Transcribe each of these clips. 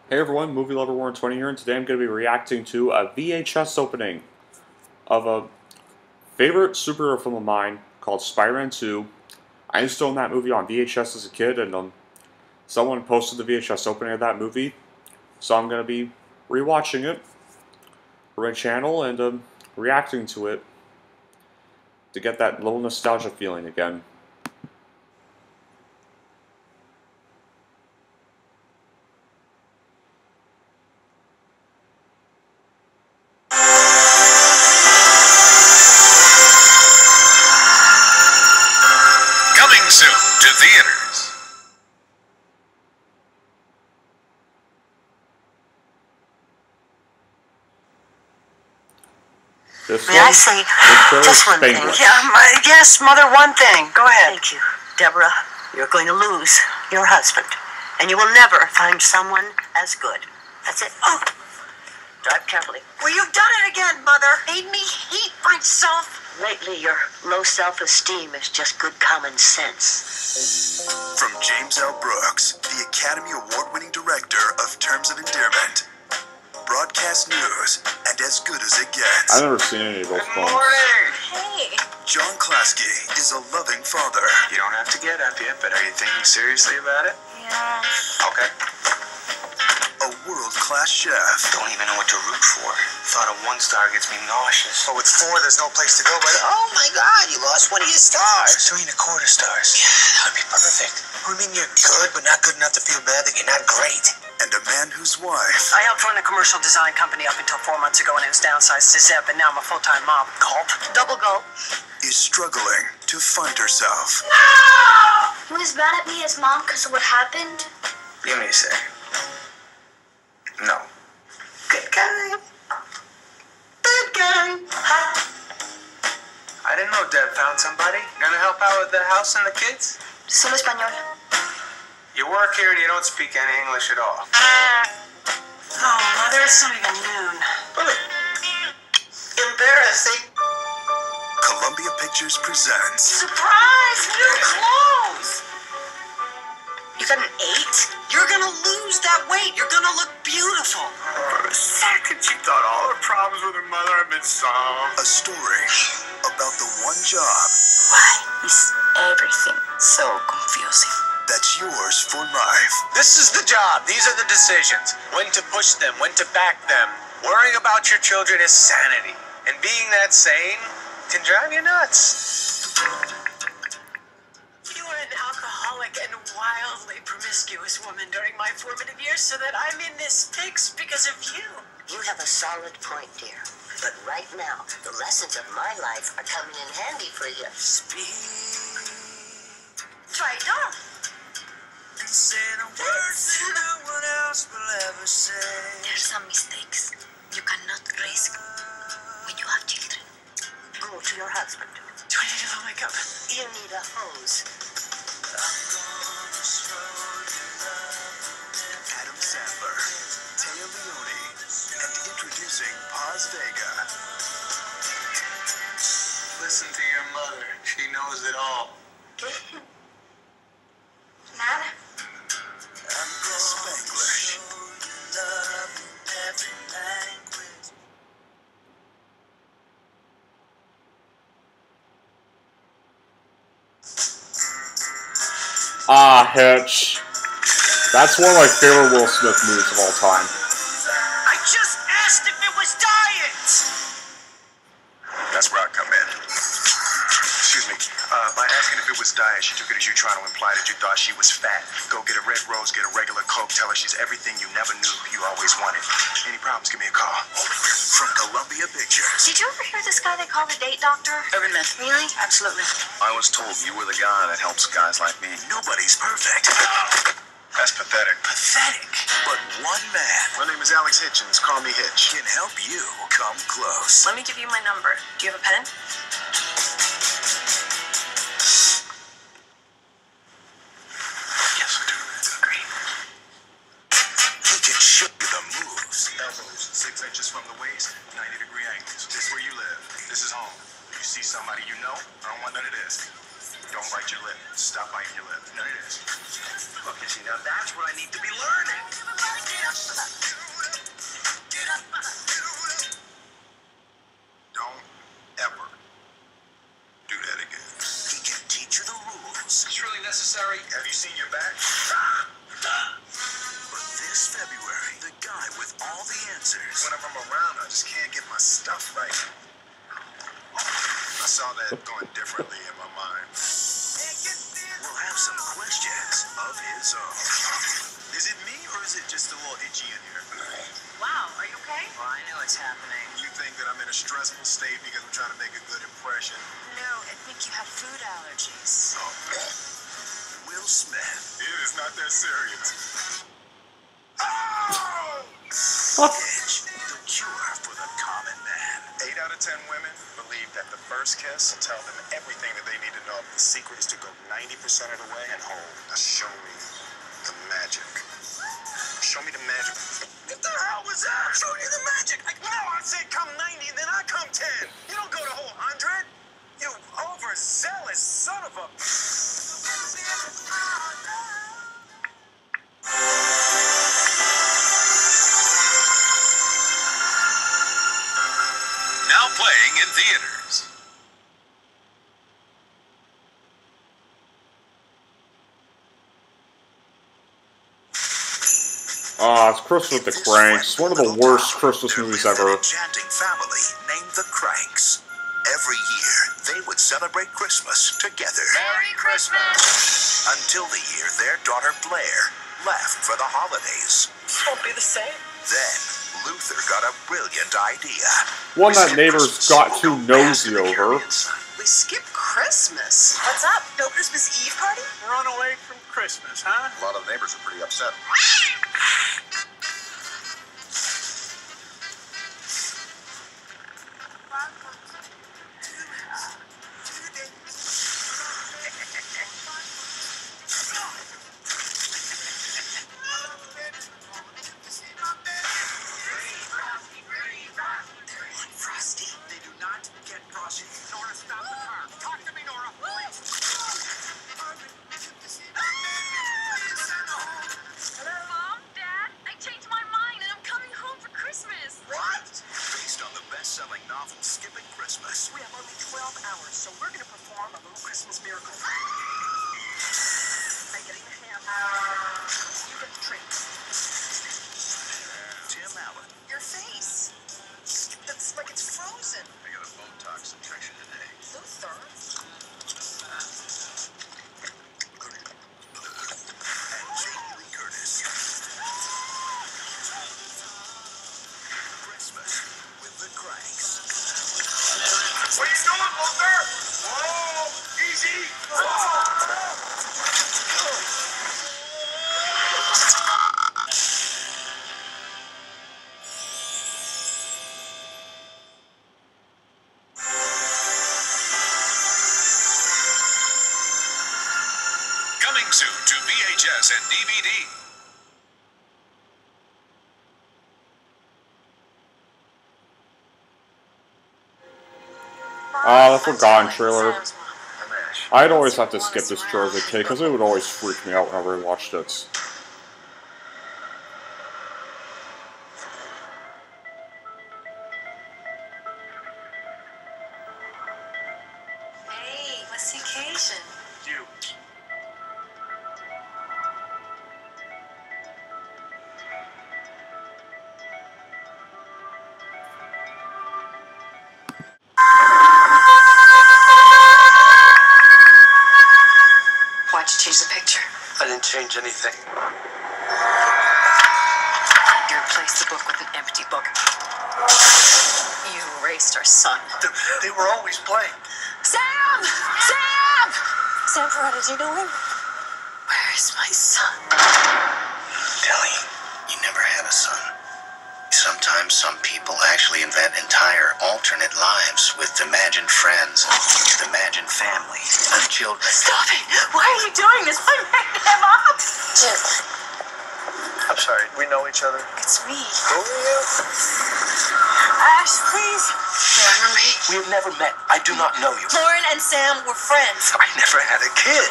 Hey everyone, Movie Lover Warren 20 here, and today I'm going to be reacting to a VHS opening of a favorite superhero film of mine called Spider-Man 2. I used to own that movie on VHS as a kid, and someone posted the VHS opening of that movie, so I'm going to be rewatching it for my channel and reacting to it to get that little nostalgia feeling again. Coming soon to theaters. May I say just one thing? Yes, Mother, one thing. Go ahead. Thank you. Deborah, you're going to lose your husband, and you will never find someone as good. That's it. Oh, drive carefully. Well, you've done it again, Mother. Made me hate myself. Lately, your low self-esteem is just good common sense. From James L. Brooks, the Academy Award-winning director of Terms of Endearment. Broadcast news, and as good as it gets. I've never seen any of those films. Hey. John Klasky is a loving father. You don't have to get up yet, but are you thinking seriously about it? Yeah. Okay. A world-class chef. Don't even know what to root for. Thought of 1 star gets me nauseous. But with 4, there's no place to go but, oh my God, you lost one of your stars. 3 1/4 stars. Yeah, that would be perfect. I mean, you're good, but not good enough to feel bad that you're not great. And a man whose wife I helped run a commercial design company up until 4 months ago, and it was downsized to zip, and now I'm a full-time mom. Gulp. Double gulp. is struggling to find herself. He was mad at me as mom because of what happened. Give me a second. No. Good guy. Bad guy. I didn't know Deb found somebody. Gonna help out with the house and the kids? Solo español. You work here and you don't speak any English at all. Oh, Mother, it's not even noon. Embarrassing. Columbia Pictures presents Surprise! New clothes! You got an 8? You're gonna lose that weight. You're gonna look beautiful. For a second, she thought all her problems with her mother had been solved. a story about the one job Why is everything so confusing? that's yours for life. This is the job. These are the decisions. When to push them, when to back them. Worrying about your children is sanity. And being that sane can drive you nuts. You were an alcoholic and wildly promiscuous woman during my formative years, so that I'm in this fix because of you. You have a solid point, dear. But right now, the lessons of my life are coming in handy for you. Try it on. There's some mistakes you cannot risk when you have children. Go to your husband. Do I need to fill my cup? You need a hose. Adam Sandler, Téa Leoni, and introducing Paz Vega. Listen to your mother. She knows it all. Nada. Spanglish. Hitch. That's one of my favorite Will Smith movies of all time. I just asked if it was diet. That's where I come in. Excuse me. By asking if it was diet, she took it as you trying to imply that you thought she was fat. Go get a red rose, get a regular Coke, tell her she's everything you never knew you always wanted. Any problems, give me a call. From Columbia Pictures. Did you ever hear this guy they call the date doctor? Every minute. Really? Absolutely. I was told you were the guy that helps guys like me. Nobody's perfect, That's pathetic. Pathetic. but one man My name is Alex Hitchens. Call me Hitch. can help you come close. Let me give you my number. Do you have a pen? Yes, I do. Great. He can show you the moves. Elbows 6 inches from the waist, 90-degree angles. This is where you live. This is home. You see somebody you know, I don't want none of this. Don't bite your lip. Stop biting your lip. No, it is. Okay, see, now that's what I need to be learning. Don't ever do that again. He can teach you the rules. It's really necessary. Have you seen your back? But this February, the guy with all the answers. Whenever I'm around, I just can't get my stuff right. I saw that going differently in my mind. We'll have some questions of his own. Is it me or is it just a little itchy in here? Wow, are you okay? Well, I know what's happening. You think that I'm in a stressful state because I'm trying to make a good impression? No, I think you have food allergies. Will Smith. It is not that serious. Edge, the cure for the common man. 8 out of 10 women believe that the first kiss will tell them everything that they need to know. The secret is to go 90% of the way and hold. Now show me the magic. Show me the magic. What the hell was that? I'm showing you the magic. No, I said come 90, then I come 10. You don't go the whole 100. You overzealous son of a... Now playing in theaters. It's Christmas with the Cranks. One of the worst Christmas movies ever. An enchanting family named the Cranks. Every year, they would celebrate Christmas together. Merry Christmas! Until the year their daughter Blair left for the holidays. Won't be the same. Then, Luther got a brilliant idea. One that neighbors got too nosy over. We skip Christmas. What's up? No Christmas Eve party? Run away from Christmas, huh? A lot of the neighbors are pretty upset. Frosty. They do not get Frosty. Nora, stop the car. Talk to me, Nora, please. Hello? Mom? Dad? I changed my mind and I'm coming home for Christmas. What? Based on the best-selling novel Skipping Christmas. We have only 12 hours, so we're going to perform a little Christmas miracle. I'm getting the ham. You get the treat. Tim Allen. Your face. It's like it's frozen. I got a Botox injection today. Luther. And Jamie Lee Curtis. Christmas with the Cranks. What are you doing, Luther? Whoa, easy. Coming soon to VHS and DVD. The Forgotten trailer. I'd always have to skip this trailer as a kid because it would always freak me out whenever I watched it. Hey, what's the occasion? You. Why'd you change the picture? I didn't change anything. You replaced the book with an empty book. You erased our son. They were always playing. Sam! Sam! Sam Peretta, do you know him? Where is my son? Ellie, you never had a son. Sometimes some people actually invent entire alternate lives with imagined friends, imagined family, and children. Stop it! Why are you doing this? I made him up! Jim, I'm sorry, we know each other. it's me. Who are you? Ash, please. Remember me? We have never met. I do not know you. Lauren and Sam were friends. I never had a kid.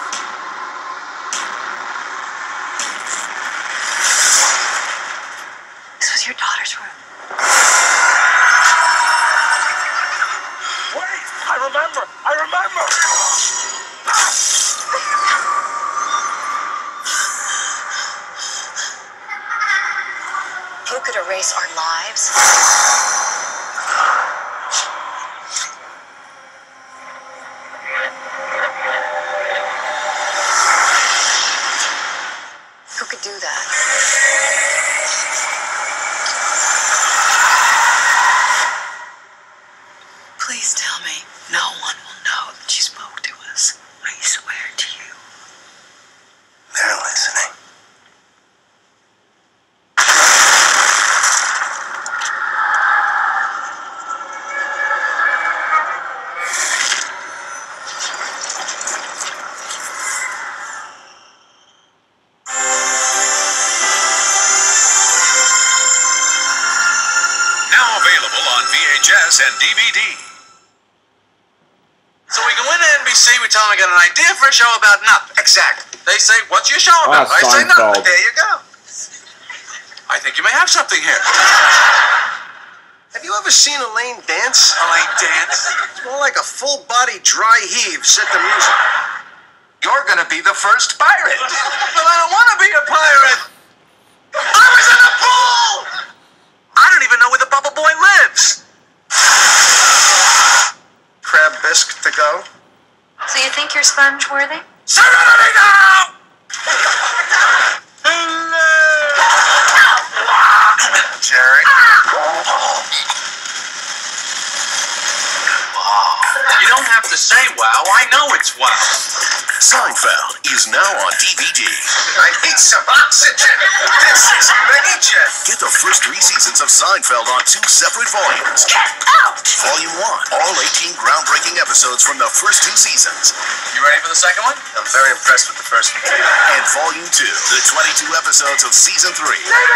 This was your daughter's room. Wait! I remember! Who could erase our lives? Who could do that? Please tell me no one will know that she spoke to us. I swear to you. They're listening. Now available on VHS and DVD. So we go into NBC, we tell them I got an idea for a show about nothing. Exactly. They say, what's your show about? I say nothing. Seinfeld. There you go. I think you may have something here. Have you ever seen Elaine dance? Elaine dance? It's more like a full-body dry heave. Set the music. You're gonna be the first pirate. But I don't want to be a pirate. I was in a pool! I don't even know where the Bubble Boy lives. Crab bisque to go. So you think you're sponge worthy? Serenity now! Jerry. You don't have to say wow. I know it's wow. Seinfeld is now on DVD. I need some oxygen. This is major. Get the first 3 seasons of Seinfeld on 2 separate volumes. Volume 1, all 18 groundbreaking episodes from the first 2 seasons. You ready for the second one? I'm very impressed with the first one. And Volume 2, the 22 episodes of Season 3.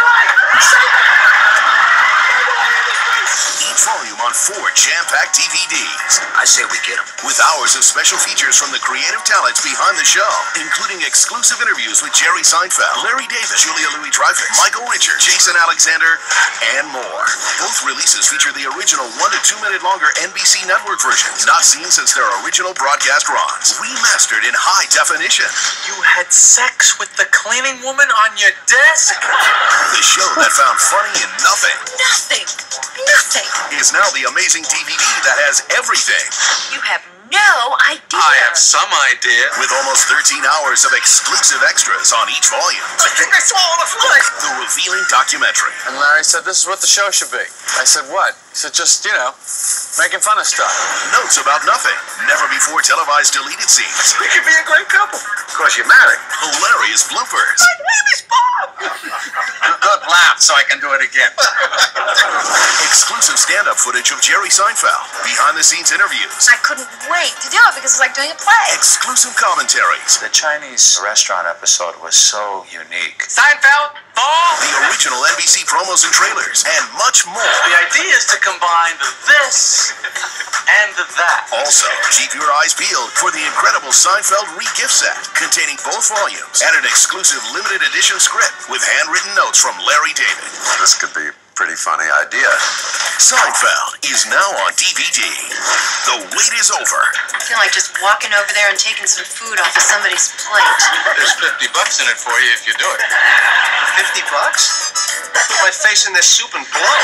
Each volume on 4 jam-packed DVDs. I say we get them. With hours of special features from the creative talents behind the show, including exclusive interviews with Jerry Seinfeld, Larry David, Julia Louis-Dreyfus, Michael Richards, Jason Alexander, and more. Both releases feature the original 1 to 2 minute longer NBC network versions, not seen since their original broadcast runs, remastered in high definition. You had sex with the cleaning woman on your desk? The show that found funny in nothing Nothing. Nothing. is now the amazing DVD that has everything. You have no idea. I have some idea. With almost 13 hours of exclusive extras on each volume. I think I swallowed a fly. The revealing documentary. And Larry said, this is what the show should be. I said, what? He said, just, making fun of stuff. Notes about nothing. Never before televised deleted scenes. We could be a great couple. Of course, you're married. Hilarious bloopers. My name is Bob. Good laugh, so I can do it again. Exclusive stand-up footage of Jerry Seinfeld. Behind-the-scenes interviews. I couldn't wait to do it because it's like doing a play. Exclusive commentaries. The Chinese restaurant episode was so unique. Seinfeld, fall. The original NBC promos and trailers. And much more. The idea is to combine this and that. Also, keep your eyes peeled for the incredible Seinfeld re-gift set, containing both volumes and an exclusive limited edition script with handwritten notes from Larry David. This could be a pretty funny idea. Seinfeld is now on DVD. The wait is over. I feel like just walking over there and taking some food off of somebody's plate. There's $50 in it for you if you do it. $50? Put my face in this soup and blow.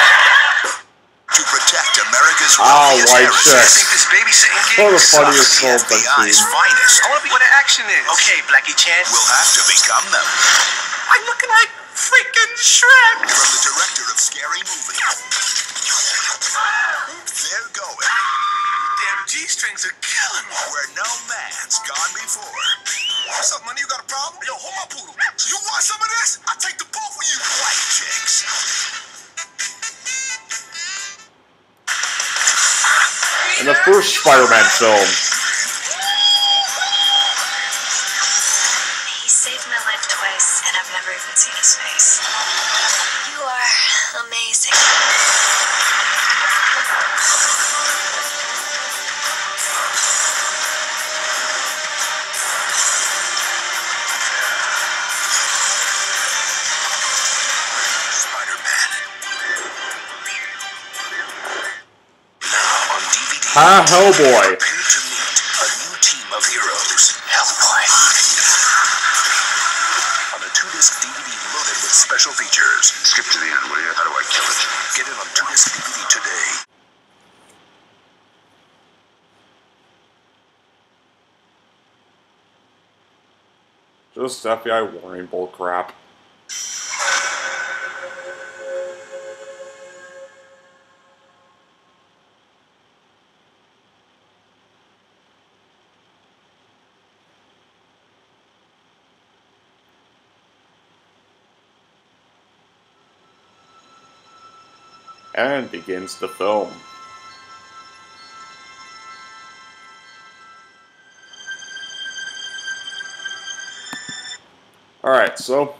To protect America's White wealthiest chick. heiresses. Think this babysitting gig? One of the funniest The films I've FBI's seen. finest I want to be where the action is. Okay, Blackie Chan. will have to become them. I'm looking like freaking Shrek. From the director of Scary Movie. They're going Damn G-strings are killing me. where no man's gone before. What's up, money? You got a problem? Yo, hold my poodle. You want some of this? I'll take the both of you. White chicks. In the first Spider-Man film, He saved my life twice, and I've never even seen his face. You are amazing. Hellboy. Prepare to meet a new team of heroes. Hellboy. On a 2-disc DVD loaded with special features. Skip to the end, will you? How do I kill it? Get it on 2-disc DVD today. Just FBI warning bullcrap. And begins the film. Alright, so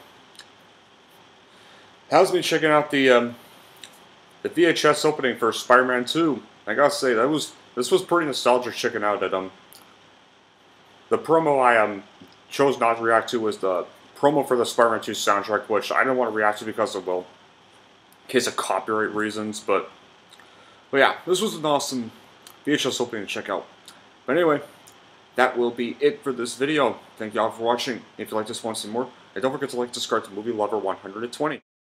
how's me checking out the VHS opening for Spider-Man 2? I gotta say, this was pretty nostalgic checking out it. The promo I chose not to react to was the promo for the Spider-Man 2 soundtrack, which I didn't want to react to because of, well, in case of copyright reasons, but yeah, this was an awesome VHS opening to check out. But anyway, that will be it for this video. Thank you all for watching. If you like this, want to see more, and don't forget to like, subscribe to Movie Lover 120.